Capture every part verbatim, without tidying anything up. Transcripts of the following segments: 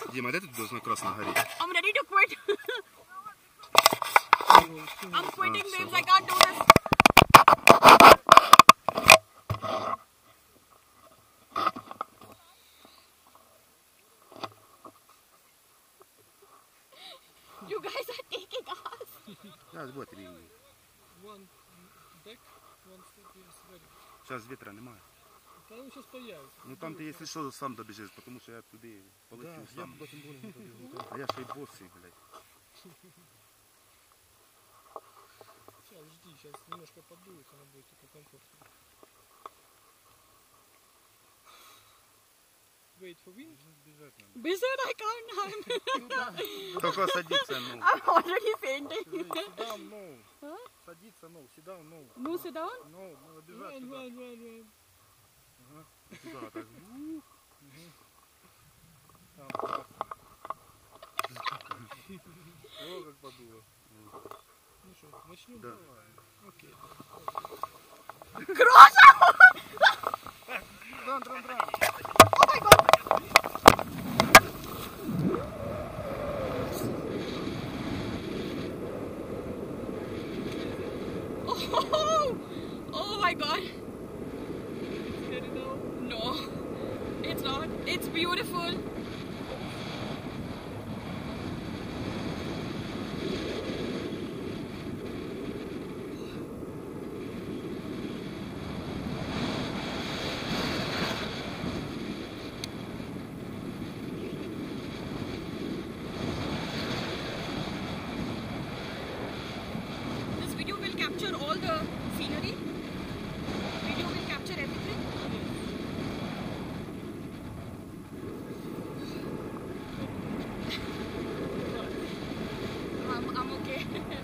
Дима, где ты должна красно гореть? I'm ready to quit. I'm quitting, babes. I can't do this. You guys are taking us. Зараз буде рівні. One deck, one step is ready. Зараз вітра немає. Та він зараз появиться. Ну там ти, якщо що, сам добіжиш, тому що я туди полетів сам. А я ще й босий, блядь. Сейчас, жди, сейчас немножко подует, она будет только комфортно. Wait for wind. Bizarre, I can't. Только садиться, ну. I'm already fainting. Sit down, no. Huh? Садиться, no. Sit down, no. No, sit down. No, надо бежать Run, туда. run, run, run. Ага. Туда, так. Там, классно. О, как подуло. Ну что, начнем? Да. Давай. Окей. Gross! Ран, ран, ран. Oh my god! Oh, oh my god! Scary now? No, it's not. It's beautiful. This video will capture all the scenery. Video will capture everything. I'm, I'm okay.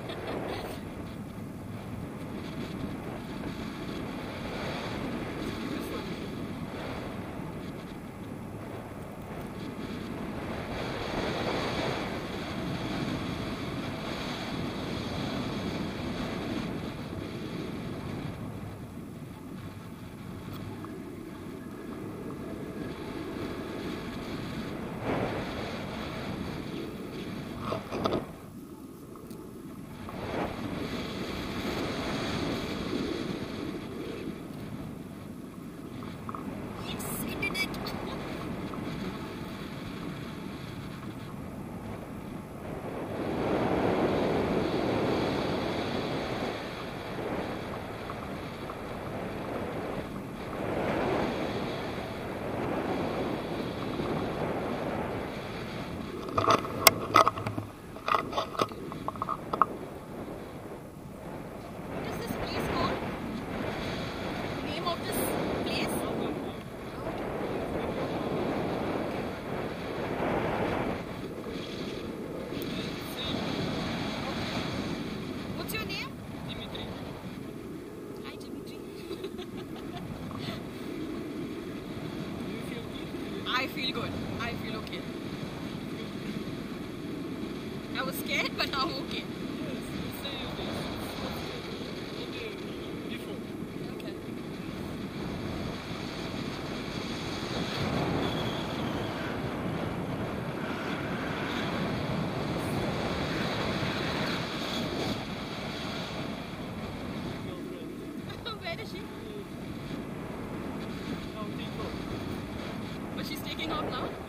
Yes, we did it. What is this place called? Name of this place? What's your name? Dimitri. Hi, Dimitri. You feel good? I feel good. I feel okay. I was scared, but I'm okay. Yes, say you this. What do you before? Okay. Girlfriend. Where is she? Now take off. But she's taking off now.